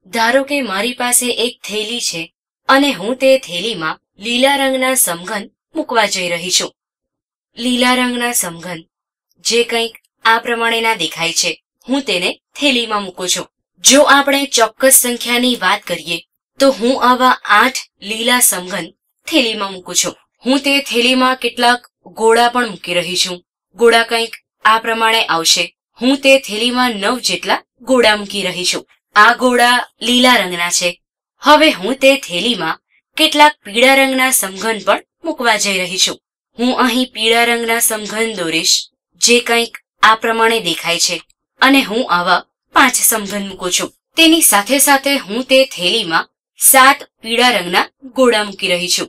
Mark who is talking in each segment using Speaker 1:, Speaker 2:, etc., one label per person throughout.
Speaker 1: ધારો કે મારી પાસે એક થેલી છે અને હું તે થેલીમાં લીલા રંગના સમઘન મૂકવા જઈ રહી છું. લીલા રંગના સમઘન જે કંઈક આ પ્રમાણેના દેખાય છે, હું તેને થેલીમાં મૂકું છું. જો આપણે ચોક્કસ સંખ્યાની વાત કરીએ તો હું આવા 8 લીલા સમઘન થેલીમાં મૂકું છું. હું તે થેલીમાં કેટલાક ગોળા પણ મૂકી રહી છું. ગોળા કંઈક આ પ્રમાણે આવશે. હું તે થેલીમાં 9 જેટલા ગોળા મૂકી રહી છું. આ ગોળા લીલા રંગના છે. હવે હું તે થેલીમાં કેટલાક પીળા રંગના સમઘન પણ મૂકવા જઈ રહી છું. હું અહીં પીળા રંગના સમઘન દોરીશ જે કંઈક આ પ્રમાણે દેખાય છે અને હું આવા 5 સમઘન મૂકું છું. તેની સાથે સાથે હું તે થેલીમાં 7 પીળા રંગના ગોળા મૂકી રહી છું.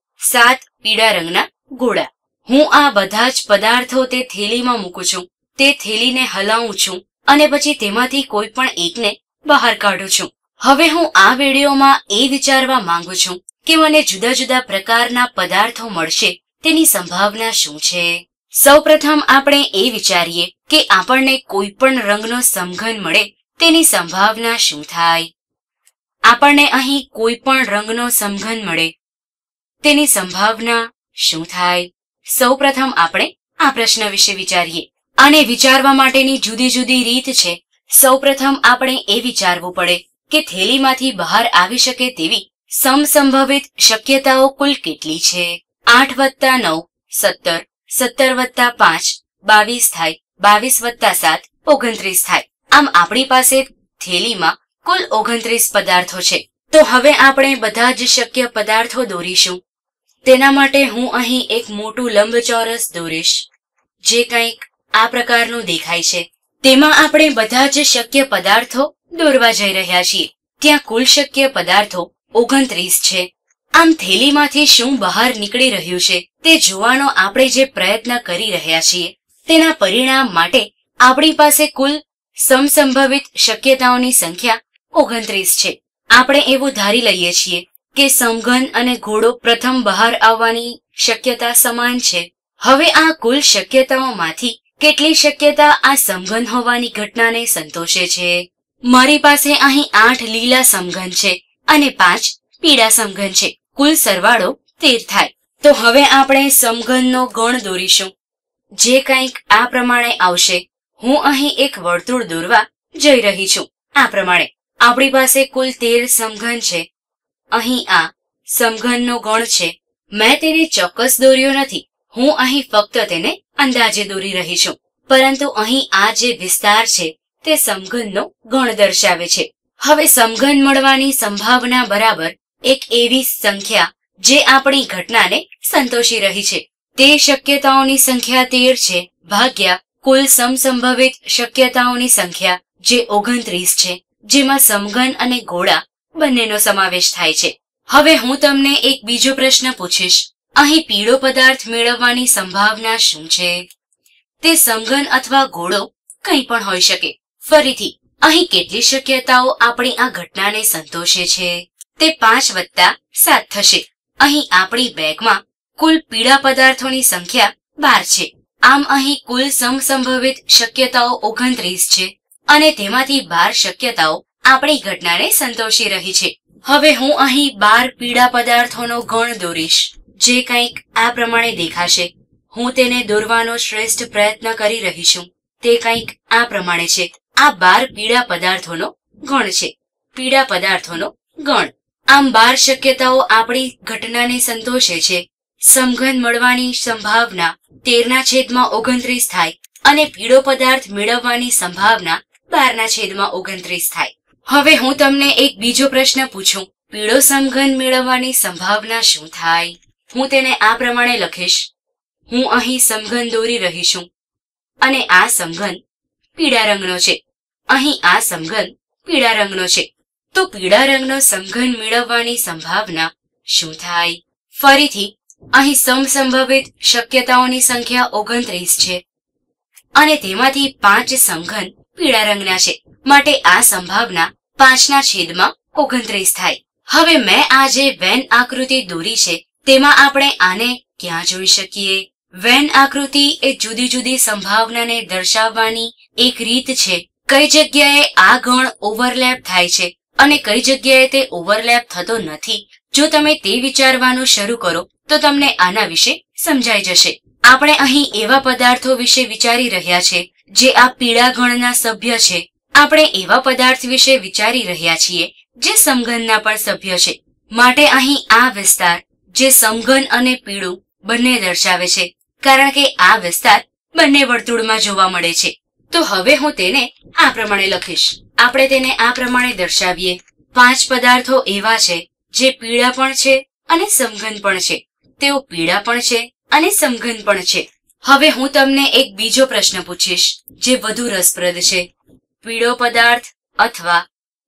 Speaker 1: 7 પીળા રંગના ગોળા. હું આ બધા જ પદાર્થો તે થેલીમાં મૂકું છું. તે થેલીને હલાવું છું અને પછી તેમાંથી કોઈ પણ એકને બહાર કાઢું છું. હવે હું આ વિડીયોમાં એ વિચારવા માંગુ છું કે મને જુદા જુદા પ્રકારના પદાર્થો મળશે તેની સંભાવના શું છે. સૌપ્રથમ આપણે એ વિચારીએ કે આપણને કોઈ પણ રંગનો સમઘન મળે તેની સંભાવના શું થાય. આપણને અહીં કોઈ પણ રંગનો સમઘન મળે તેની સંભાવના શું થાય. સૌપ્રથમ આપણે આ પ્રશ્ન વિશે વિચારીએ. આને વિચારવા માટેની જુદી જુદી રીત છે. સૌપ્રથમ આપણે એ વિચારવું પડે કે થેલીમાંથી બહાર આવી શકે તેવી સમસંભવિત શક્યતાઓ કુલ કેટલી છે. 8 વત્તા 9 17, 17 વત્તા 5 22 થાય, 22 વત્તા 7 29 થાય. આમ આપણી પાસે થેલીમાં કુલ 29 પદાર્થો છે. તો હવે આપણે બધા જ શક્ય પદાર્થો દોરીશું. તેના માટે હું અહીં એક મોટું લંબચોરસ દોરીશ જે કંઈક આ પ્રકારનું દેખાય છે. તેમાં આપણે બધા જ શક્ય પદાર્થો દોરવા જઈ રહ્યા છીએ. ત્યાં કુલ શક્ય પદાર્થો 29 છે. આમ થેલીમાંથી શું બહાર નીકળી રહ્યું છે તે જોવાનો આપણે જે પ્રયત્ન કરી રહ્યા છીએ તેના પરિણામ માટે આપણી પાસે કુલ સમસંભવિત શક્યતાઓની સંખ્યા 29 છે. આપણે એવું ધારી લઈએ છીએ કે સમઘન અને ગોળો પ્રથમ બહાર આવવાની શક્યતા સમાન છે. હવે આ કુલ શક્યતાઓમાંથી કેટલી શક્યતા આ સમઘન હોવાની ઘટનાને સંતોષે છે. મારી પાસે અહીં 8 લીલા સમઘન છે અને 5 પીળા સમઘન છે. કુલ સરવાળો 13 થાય. તો હવે આપણે સમઘનનો ગણ દોરીશું જે કંઈક આ પ્રમાણે આવશે. હું અહીં એક વર્તુળ દોરવા જઈ રહી છું. આ પ્રમાણે આપણી પાસે કુલ 13 સમઘન છે. અહીં આ સમઘનનો ગણ છે. મેં તેને ચોક્કસ દોર્યો નથી. હું અહીં ફક્ત તેને અંદાજે દોરી રહી છું. પરંતુ અહીં આ જે વિસ્તાર છે તે સમઘનનો ગણ દર્શાવે છે. હવે સમઘન મળવાની સંભાવના બરાબર એક એવી સંખ્યા જે આપણી ઘટનાને સંતોષી રહી છે. તે શક્યતાઓની સંખ્યા 13 છે ભાગ્યા કુલ સમસંભવિત શક્યતાઓની સંખ્યા જે 29 છે, જેમાં સમઘન અને ગોળા બંનેનો સમાવેશ થાય છે. હવે હું તમને એક બીજો પ્રશ્ન પૂછીશ. અહીં પીળો પદાર્થ મેળવવાની સંભાવના શું છે? તે સમઘન અથવા ગોળો કંઈ પણ હોઈ શકે. ફરીથી અહીં કેટલી શક્યતાઓ આપણી આ ઘટનાને સંતોષે છે? તે 5 વત્તા 7 થશે. અહીં આપણી બેગમાં કુલ પીળા પદાર્થોની સંખ્યા 12 છે. આમ અહીં કુલ સમસંભવિત શક્યતાઓ 29 છે અને તેમાંથી 12 શક્યતાઓ આપણી ઘટનાને સંતોષી રહી છે. હવે હું અહીં 12 પીળા પદાર્થોનો ગણ દોરીશ જે કંઈક આ પ્રમાણે દેખાશે. હું તેને દોરવાનો શ્રેષ્ઠ પ્રયત્ન કરી રહી છું. તે કંઈક આ પ્રમાણે છે. આ 12 પીળા પદાર્થોનો ગણ છે. પીળા પદાર્થોનો ગણ. આમ 12 શક્યતાઓ આપણી ઘટનાને સંતોષે છે. સમઘન મળવાની સંભાવના 13/29 થાય અને પીળો પદાર્થ મેળવવાની સંભાવના 12/29 થાય. હવે હું તમને એક બીજો પ્રશ્ન પૂછું. પીળો સમઘન મેળવવાની સંભાવના શું થાય? હું તેને આ પ્રમાણે લખીશ. હું અહીં સમઘન દોરી રહી છું અને આ સમઘન પીળા રંગનો છે. અહીં આ સમઘન પીળા રંગનો છે. તો પીળા રંગનો સમઘન મેળવવાની સંભાવના શું થાય? ફરીથી અહીં સમસંભવિત શક્યતાઓની સંખ્યા 29 છે અને તેમાંથી 5 સમઘન પીળા રંગના છે. માટે આ સંભાવના 5/29 થાય. હવે મેં આ જે વેન આકૃતિ દોરી છે તેમાં આપણે આને ક્યાં જોઈ શકીએ? વેન આકૃતિ એ જુદી જુદી સંભાવનાને દર્શાવવાની એક રીત છે. કઈ જગ્યાએ આ ગણ ઓવરલેપ થાય છે અને કઈ જગ્યાએ તે ઓવરલેપ થતો નથી. જો તમે તે વિચારવાનું શરૂ કરો તો તમને આના વિશે સમજાઈ જશે. આપણે અહીં એવા પદાર્થો વિશે વિચારી રહ્યા છે જે આ પીળા ગણના સભ્ય છે. આપણે એવા પદાર્થ વિશે વિચારી રહ્યા છીએ જે સમઘનના પણ સભ્ય છે. માટે અહીં આ વિસ્તાર જે સમઘન અને પીળું બંને દર્શાવે છે, કારણ કે આ વિસ્તાર બંને વર્તુળમાં જોવા મળે છે. તો હવે હું તેને આ પ્રમાણે લખીશ. આપણે તેને આ પ્રમાણે દર્શાવીએ. 5 પદાર્થો એવા છે જે પીળા પણ છે અને સમઘન પણ છે. તેઓ પીળા પણ છે અને સમઘન પણ છે. હવે હું તમને એક બીજો પ્રશ્ન પૂછીશ જે વધુ રસપ્રદ છે. પીળો પદાર્થ અથવા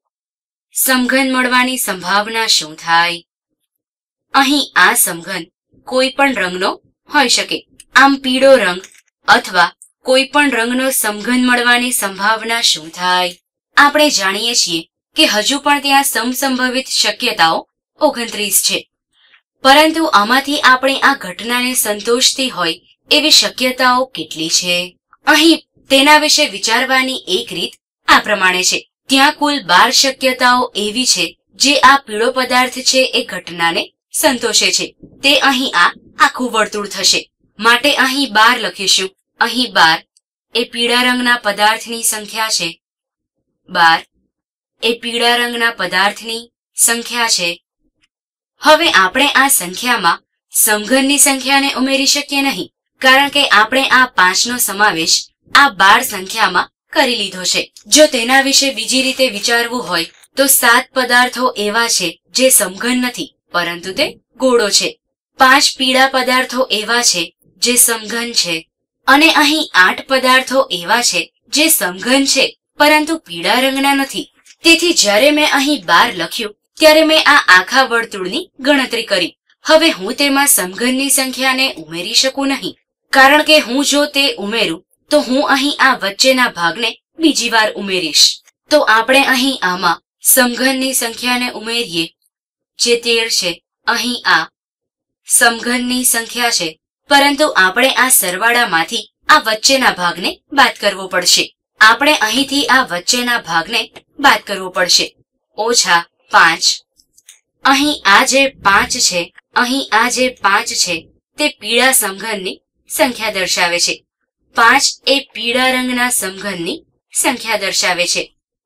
Speaker 1: સમઘન મળવાની સંભાવના શું થાય? અહીં આ સમઘન કોઈ પણ રંગનો હોઈ શકે. આમ પીળો રંગ અથવા કોઈ પણ રંગનો સમઘન મળવાની સંભાવના શું થાય? આપણે જાણીએ છીએ કે હજુ પણ ત્યાં સમસંભવિત શક્યતાઓ 29 છે. પરંતુ આમાંથી આપણે આ ઘટનાને સંતોષતી હોય એવી શક્યતાઓ કેટલી છે? અહીં તેના વિશે વિચારવાની એક રીત આ પ્રમાણે છે. ત્યાં કુલ 12 શક્યતાઓ એવી છે જે આ પીળો પદાર્થ છે એ ઘટનાને સંતોષે છે. તે અહીં આ આખું વર્તુળ થશે. માટે અહીં 12 લખીશું. અહીં 12 એ પીળા રંગના પદાર્થની સંખ્યા છે. 12 એ પીળા રંગના પદાર્થની સંખ્યા છે. હવે આપણે આ સંખ્યામાં સમઘનની સંખ્યાને ઉમેરી શકીએ નહીં, કારણ કે આપણે આ 5 નો સમાવેશ આ 12 સંખ્યામાં કરી લીધો છે. જો તેના વિશે બીજી રીતે વિચારવું હોય તો 7 પદાર્થો એવા છે જે સમઘન નથી, પરંતુ તે ગોળો છે. 5 પીળા પદાર્થો એવા છે જે સમઘન છે, અને અહીં 8 પદાર્થો એવા છે જે સમઘન છે પરંતુ પીળા રંગના નથી. તેથી જ્યારે મેં અહીં 12 લખ્યું ત્યારે મેં આ આખા વર્તુળની ગણતરી કરી. હવે હું તેમાં સમઘનની સંખ્યાને ઉમેરી શકું નહીં, કારણ કે હું જો તે ઉમેરું તો હું અહીં આ વચ્ચેના ભાગને બીજી વાર ઉમેરીશ. તો આપણે અહીં આમાં સમઘનની સંખ્યાને ઉમેરીએ જે 13 છે. અહીં આ સમઘનની સંખ્યા છે, પરંતુ આપણે આ સરવાળામાંથી આ વચ્ચેના ભાગને બાદ કરવો પડશે. આપણે અહીંથી આ વચ્ચેના ભાગને બાદ કરવો પડશે. -5. અહીં આ જે 5 છે, અહીં આ જે 5 છે તે પીળા સમઘનની સંખ્યા દર્શાવે છે. 5 એ પીળા રંગના સમઘનની સંખ્યા દર્શાવે છે.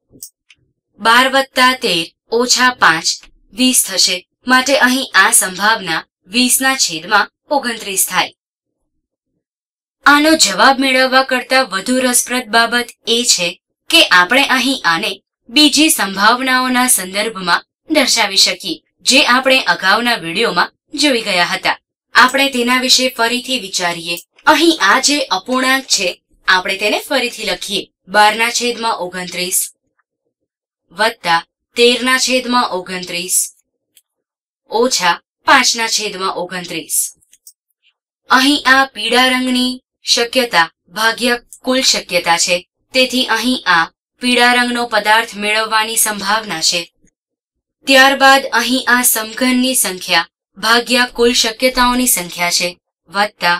Speaker 1: 12 + 13 - 5 20 થશે. માટે અહીં આ સંભાવના 20/29 થાય. આનો જવાબ મેળવવા કરતા વધુ રસપ્રદ બાબત એ છે કે આપણે અહીં આને બીજી સંભાવનાઓના સંદર્ભમાં દર્શાવી શકીએ, જે આપણે અગાઉના વિડીયોમાં જોઈ ગયા હતા. આપણે તેના વિશે ફરીથી વિચારીએ. અહીં આ જે અપૂર્ણાંક છે આપણે તેને ફરીથી લખીએ. 12/29 વત્તા 13/29 ઓછા 5/29. અહીં આ પીળા રંગની શક્યતા ભાગ્યા કુલ શક્યતા છે. તેથી અહીં આ પીળા રંગનો પદાર્થ મેળવવાની સંભાવના છે. ત્યારબાદ અહીં આ સમઘનની સંખ્યા ભાગ્યા કુલ શક્યતાઓની સંખ્યા છે, વત્તા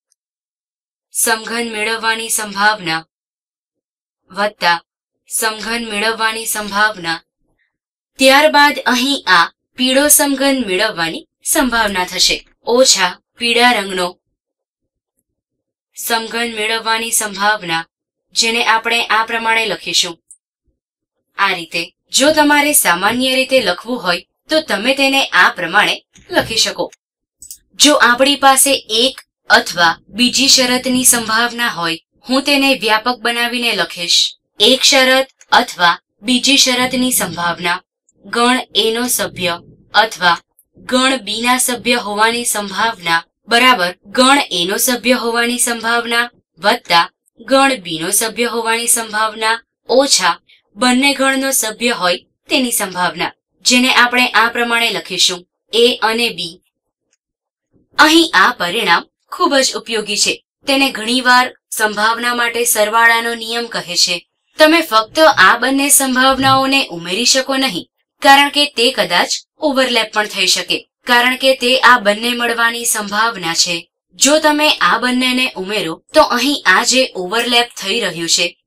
Speaker 1: સમઘન મેળવવાની સંભાવના વત્તા સમઘન મેળવવાની સંભાવના. ત્યારબાદ અહીં આ પીળો સમઘન મેળવવાની સંભાવના થશે, ઓછા પીળા રંગનો સમઘન મેળવવાની સંભાવના, જેને આપણે આ પ્રમાણે લખીશું. આ રીતે જો તમારે સામાન્ય રીતે લખવું હોય તો તમે તેને આ પ્રમાણે લખી શકો. જો આપણી પાસે એક અથવા બીજી શરતની સંભાવના હોય, હું તેને વ્યાપક બનાવીને લખીશ. એક શરત અથવા બીજી શરતની સંભાવના ગણ A નો સભ્ય અથવા ગણ B ના સભ્ય હોવાની સંભાવના બરાબર ગણ A નો સભ્ય હોવાની સંભાવના વત્તા ગણ B નો સભ્ય હોવાની સંભાવના ઓછા બંને ગણનો સભ્ય હોય તેની સંભાવના, જેને આપણે આ પ્રમાણે લખીશું. A અને B. અહીં આ પરિણામ ખૂબ જ ઉપયોગી છે. તેને ઘણીવાર સંભાવના માટે સરવાળાનો નિયમ કહે છે. તમે ફક્ત આ બંને સંભાવનાઓને ઉમેરી શકો નહીં, કારણ કે તે કદાચ ઓવરલેપ પણ થઈ શકે, કારણ કે તે આ બંને મળવાની સંભાવના છે. જો તમે આ બંનેને ઉમેરો તો અહીં આ જે ઓવરલેપ થઈ રહ્યું છે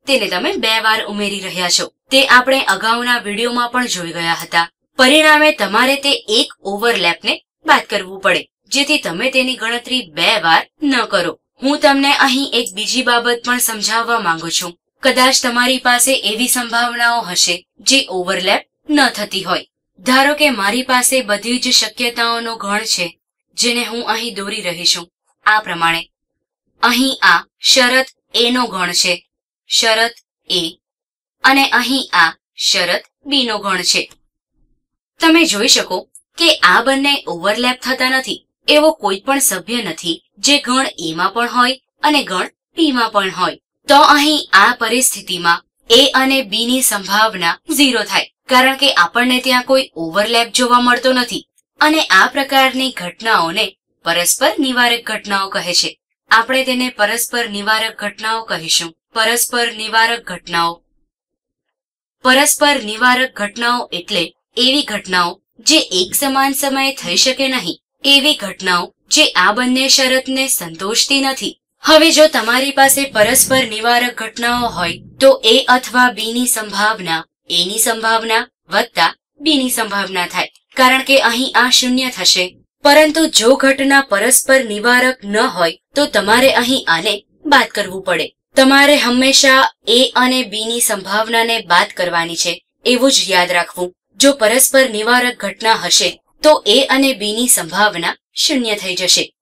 Speaker 1: તેને તમે 2 વાર ઉમેરી રહ્યા છો. તે આપણે અગાઉના વિડીયોમાં પણ જોઈ ગયા હતા. પરિણામે તમારે તે એક ઓવરલેપને બાદ કરવું પડે, જેથી તમે તેની ગણતરી 2 વાર ન કરો. હું તમને અહીં એક બીજી બાબત પણ સમજાવવા માંગુ છું. કદાચ તમારી પાસે એવી સંભાવનાઓ હશે જે ઓવરલેપ ન થતી હોય. ધારો કે મારી પાસે બધી જ શક્યતાઓનો ગણ છે, જેને હું અહીં દોરી રહી છું આ પ્રમાણે. અહીં આ શરત A નો ગણ છે, શરત A, અને અહીં આ શરત B નો ગણ છે. તમે જોઈ શકો કે આ બંને ઓવરલેપ થતા નથી. એવો કોઈ પણ સભ્ય નથી જે ગણ A માં પણ હોય અને ગણ B માં પણ હોય. તો અહીં આ પરિસ્થિતિમાં A અને B ની સંભાવના 0 થાય, કારણ કે આપણને ત્યાં કોઈ ઓવરલેપ જોવા મળતો નથી. અને આ પ્રકારની ઘટનાઓને પરસ્પર નિવારક ઘટનાઓ કહે છે. આપણે તેને પરસ્પર નિવારક ઘટનાઓ કહીશું. પરસ્પર નિવારક ઘટનાઓ. પરસ્પર નિવારક ઘટનાઓ એટલે એવી ઘટનાઓ જે એક સમાન સમયે થઈ શકે નહીં. એવી ઘટનાઓ જે આ બંને શરતને સંતોષતી નથી. હવે જો તમારી પાસે પરસ્પર નિવારક ઘટનાઓ હોય તો A અથવા B ની સંભાવના A ની સંભાવના વત્તા B ની સંભાવના થાય, કારણ કે અહીં આ 0 થશે. પરંતુ જો ઘટના પરસ્પર નિવારક ન હોય તો તમારે અહીં આને બાદ કરવું પડે. તમારે હંમેશા A અને B ની સંભાવનાને બાદ કરવાની છે, એવું જ યાદ રાખવું. જો પરસ્પર નિવારક ઘટના હશે તો A અને B ની સંભાવના 0 થઈ જશે.